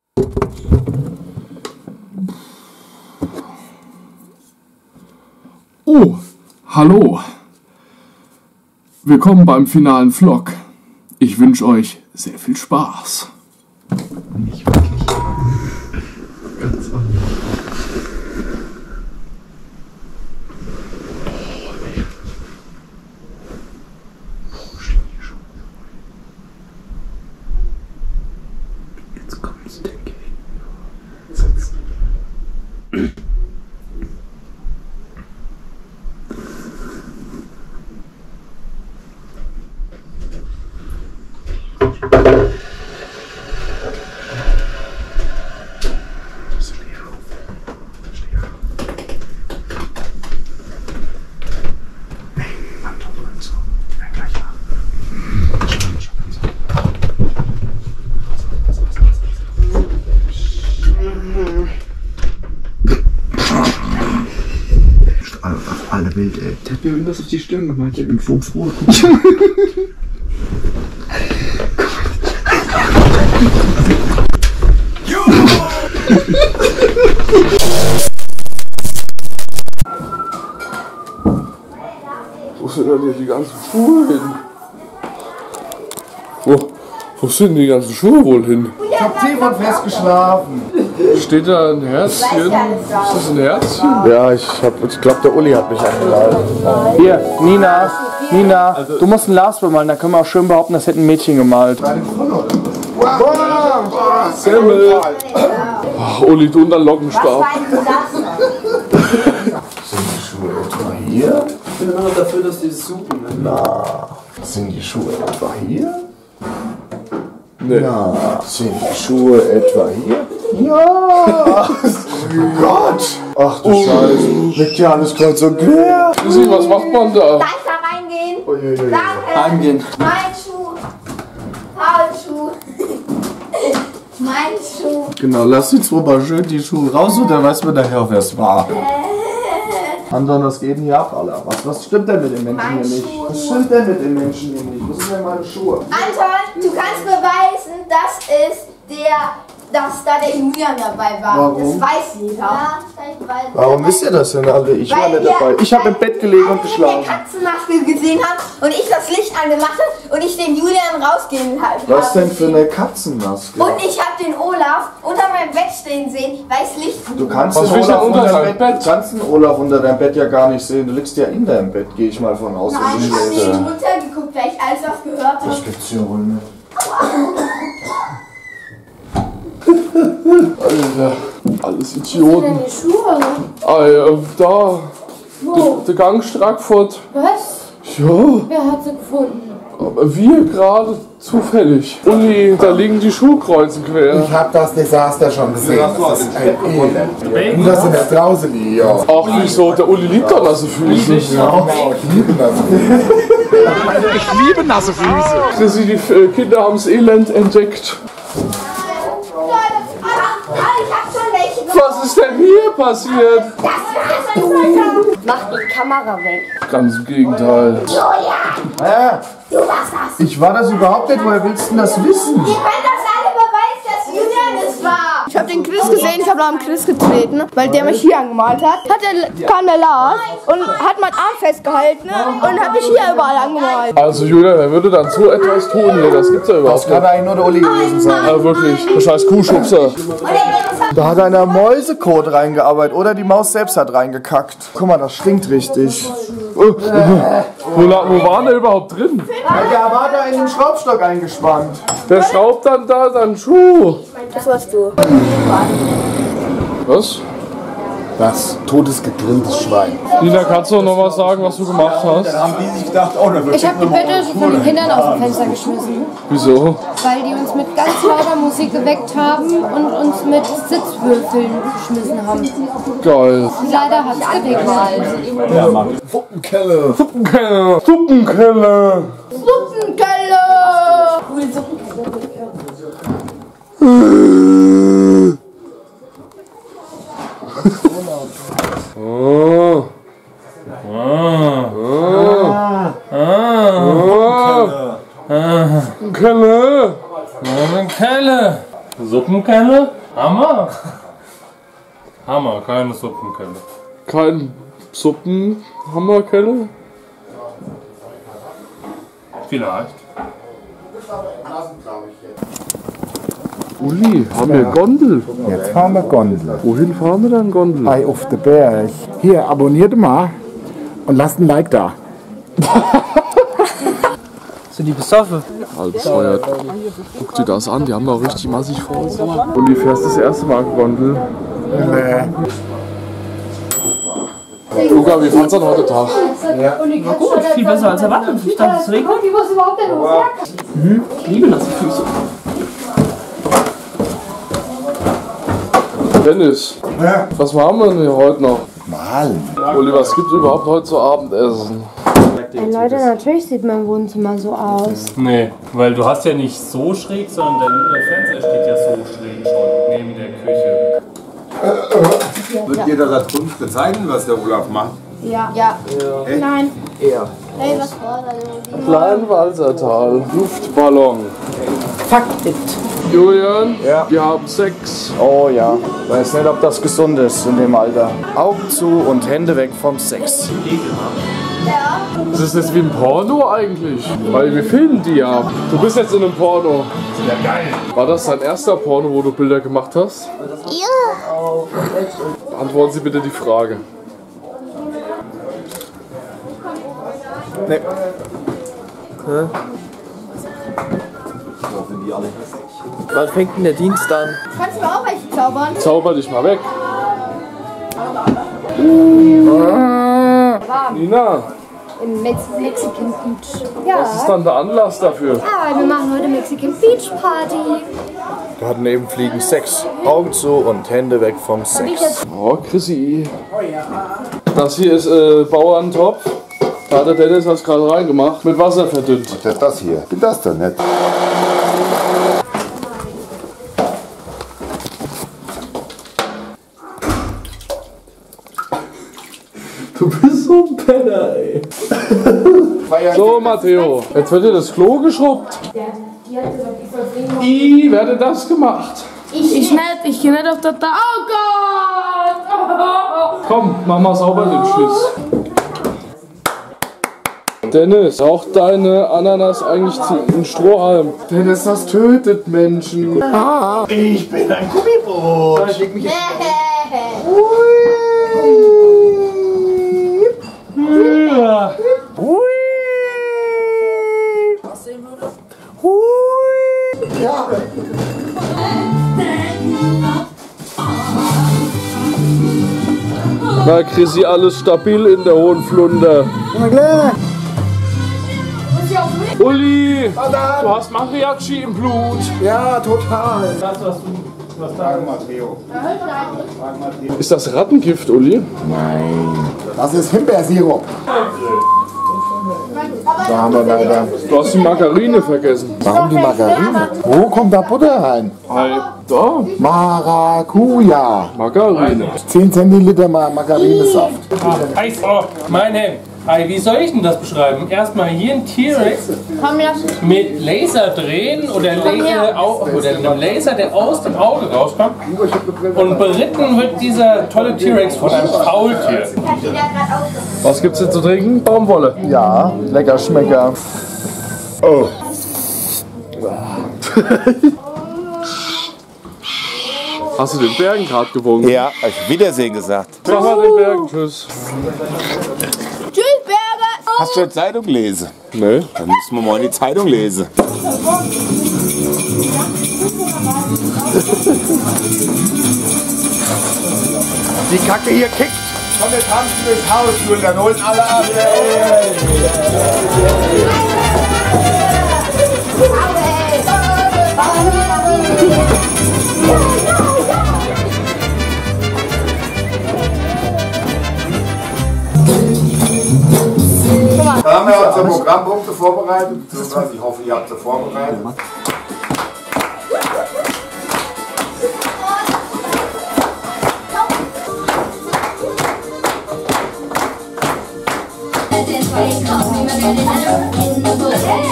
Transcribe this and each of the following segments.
Oh, hallo. Willkommen beim finalen Vlog. Ich wünsche euch sehr viel Spaß. Nicht wirklich. Ganz anders. Jetzt kommt's, denke ich. Auf alle Bild, ey. Der hat mir irgendwas auf die Stirn gemalt, der hat mich froh. Wo sind denn hier die ganzen Schuhe hin? Wo sind die ganzen Schuhe wohl hin? Ich hab tiefenfest geschlafen. Steht da ein Herzchen? Ist das ein Herzchen? Ja, ich glaube, der Uli hat mich eingeladen. Hier, Nina, du musst ein Lars bemalen, da können wir auch schön behaupten, das hätte ein Mädchen gemalt. Semmel! Ach, Uli, du und dein Lockenstab. Sind die Schuhe etwa hier? Ich bin immer noch dafür, dass die das suchen. Na, sind die Schuhe etwa hier? Nee. Na, sind die Schuhe etwa hier? Ja! Oh Gott! Ach du Scheiße, liegt ja alles kreuz und quer! Sissi, was macht man da? Darf ich da reingehen? Uiuiui. Danke. Angehen. Mein Schuh. Pauls Schuh. Mein Schuh. Genau, lass jetzt mal schön die Schuhe raus und dann weiß man nachher, wer es war. Anton, was geht denn hier ab, Alter? Was stimmt denn mit den Menschen Mein hier nicht? Schuh. Was stimmt denn mit den Menschen hier nicht? Wo sind denn meine Schuhe? Anton, du kannst beweisen, dass da der Julian dabei war. Warum? Das weiß jeder. Ja, ich weiß. Warum wisst ihr das denn alle? Ich war nicht dabei. Ich habe im Bett gelegen und geschlafen. Der Katzenmaske gesehen haben und ich das Licht angemacht habe und ich den Julian rausgehen habe. Was denn für eine Katzenmaske? Und ich habe den Olaf unter meinem Bett stehen sehen, weil es Licht. Du kannst Was den willst du Olaf unter unter deinem deinem Bett? Bett, du kannst den Olaf unter deinem Bett ja gar nicht sehen. Du liegst ja in deinem Bett, gehe ich mal von aus. Nein, ich habe nicht runtergeguckt, weil ich alles was gehört habe. Das gibt's ja wohl nicht. Alter, alles Idioten. Die Schuhe. Ah ja, da. Der Gang Strackfurt. Was? Ja, Wer hat sie gefunden? aber wir gerade zufällig. Uli, da liegen die Schuhe kreuz und quer. Ich hab das Desaster schon gesehen. Das ist ein Elend. Und das in der draußen hier. Ach, wieso? Der Uli liebt doch nasse Füße. Ja, ich liebe das. Ich liebe nasse Füße. Chrissy, die Kinder haben das Elend entdeckt. Ich hab schon welche gefunden. Was ist denn hier passiert? Mach die Kamera weg. Ganz im Gegenteil. Julia, du warst das. Ich war das überhaupt nicht. Woher willst du denn das wissen? Ihr könnt das alle beweisen, dass Julian es war. Ich habe den Chris gesehen, ich habe am Chris getreten, weil der mich hier angemalt hat. Kam der Lars und hat meinen Arm festgehalten und hat mich hier überall angemalt. Also Julia, wer würde dann so etwas tun hier? Das gibt's ja Das überhaupt kann nicht. eigentlich nur der Uli gewesen sein. Ja, wirklich. Der scheiß Kuhschubser. Da hat einer Mäusecode reingearbeitet oder die Maus selbst hat reingekackt. Guck mal, das stinkt richtig. Wo war der überhaupt drin? Der war da in den Schraubstock eingespannt. Der schraubt dann da seinen Schuh. Das warst du. Was? Das totes gegrilltes Schwein. Nina, kannst du noch mal sagen, was du gemacht hast? Haben die sich gedacht, oh, da wird Ich habe die Bettwäsche von den Kindern aus dem Fenster geschmissen, Wieso? weil die uns mit ganz lauter Musik geweckt haben und uns mit Sitzwürfeln geschmissen haben. Geil. Leider hat es geregnet. Suppenkelle. Suppenkelle. Suppenkelle. Suppenkelle! Suppenkelle. Suppenkelle. Suppenkelle? Hammer! Hammer, keine Suppenkelle. Kein Suppenhammerkelle? Vielleicht. Uli, haben wir Gondel? Jetzt fahren wir Gondel. Wohin fahren wir dann Gondel? Ei auf den Berg. Hier, abonniert mal und lasst ein Like da. Sind die besoffen? Halb bescheuert. Guck dir das an, die haben da richtig massig voll. Uli, fährst das erste Mal Gondel? Luca, wie fand's an heute Tag? War gut, viel besser als erwartet. Ich dachte, es regnet. Ich liebe nasse Füße. Dennis, was machen wir denn hier heute noch? Malen. Uli, was gibt's überhaupt heute zu Abendessen? Ey Leute, natürlich sieht mein Wohnzimmer so aus. Nee, weil du hast ja nicht so schräg, sondern der Fernseher steht ja so schräg schon neben der Küche. Wird dir das Kunst zeigen, was der Olaf macht? Ja. Echt? Nein. Ja. Hey, was war da? Kleinwalsertal, Luftballon. Fuck it. Julian, Ja. wir haben Sex. Oh ja, weiß nicht, ob das gesund ist in dem Alter. Augen zu und Hände weg vom Sex. Das ist jetzt wie ein Porno eigentlich. Weil wir filmen die ja. Du bist jetzt in einem Porno. Ja, geil. War das dein erster Porno, wo du Bilder gemacht hast? Ja. Beantworten Sie bitte die Frage. Nee. Wann fängt denn der Dienst an? Kannst du mir auch welche zaubern? Zauber dich mal weg. Nina, Im Mexican Beach. was ist dann der Anlass dafür? Ja, wir machen heute Mexican Beach Party. Wir hatten eben Fliegen Sex. Augen zu und Hände weg vom Sex. Oh, Chrissy. Das hier ist Bauerntopf. Da hat der Dennis das gerade reingemacht. Mit Wasser verdünnt. Was ist das hier? Bin das denn nicht? Du bist so ein Penner, ey. So, Matteo. Jetzt wird dir das Klo geschrubbt. Wer hat denn das gemacht? Ich nicht, ich geh nicht auf das da. Oh Gott! Komm, mach mal sauber den Schlitz. Dennis, raucht deine Ananas eigentlich einen Strohhalm? Dennis, das tötet Menschen. Ich bin ein Gummibrot. Na, Chrissy, alles stabil in der Hohen Flunder. Na klar. Uli, du hast Mariachi im Blut. Ja, total. Ist das Rattengift, Uli? Das ist Himbeersirup. Da haben wir leider. Du hast die Margarine vergessen. Warum die Margarine? Wo kommt da Butter rein? Da, Maracuja. Margarine. 10 Zentiliter Margarinesaft. Heiß, oh, mein Hemd. Hey, wie soll ich denn das beschreiben? Erstmal hier ein T-Rex mit Laser drehen oder einem Laser, der aus dem Auge rauskommt. Und beritten wird dieser tolle T-Rex von einem Faultier. Was gibt's denn zu trinken? Baumwolle. Ja, lecker Schmecker. Oh. Hast du den Bergen gerade gewunken? Ja, auf Wiedersehen gesagt. Sag mal den Bergen tschüss. Tschüss, Berge! Hast du eine Zeitung lesen? Nee. Dann müssen wir mal in die Zeitung lesen. Die Kacke hier kickt. Komm, wir tanzen durchs Haus, Julian. Holen alle ab. Da haben wir unsere Programmpunkte vorbereitet, beziehungsweise ich hoffe, ihr habt sie vorbereitet.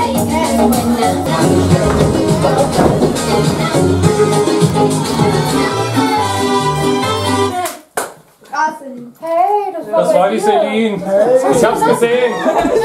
Hey! Das war die Celine. Ich hab's gesehen.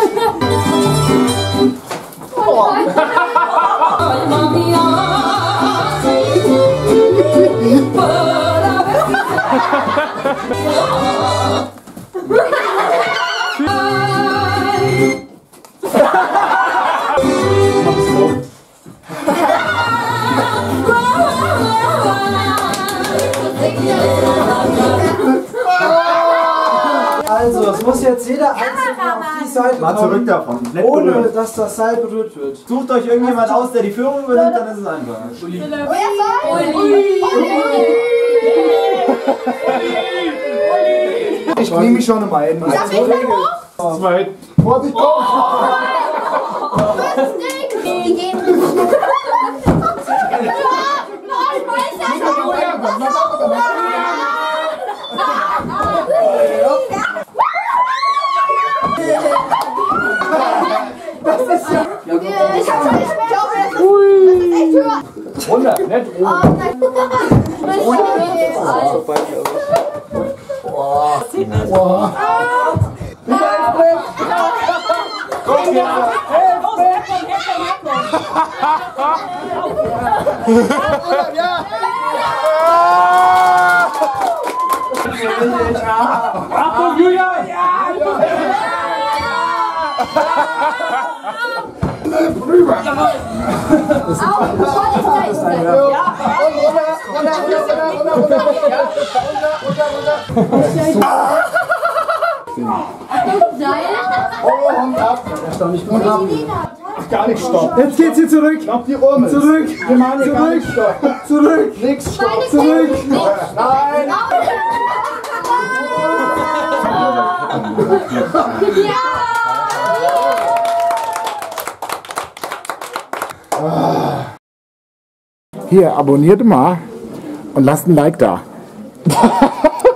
Also, es muss jetzt jeder einzeln auf die Seite Mal kommen, zurück davon. ohne dass das Seil berührt wird. Sucht euch irgendjemand aus, der die Führung übernimmt, dann ist es einfach. Ich bringe mich schon immer hin. Zwei. Vorsicht, komm! Die gehen. Das ist ja... Ich hab's nicht mehr. Das ist echt höher. 100, nicht? Achtung, Julian! Gar nicht stopp. Jetzt geht's hier zurück. Auf die oben. Zurück. Wir machen hier gar nicht stopp. Zurück. Nix stopp. Zurück. Nein. Hier, abonniert mal und lasst ein Like da.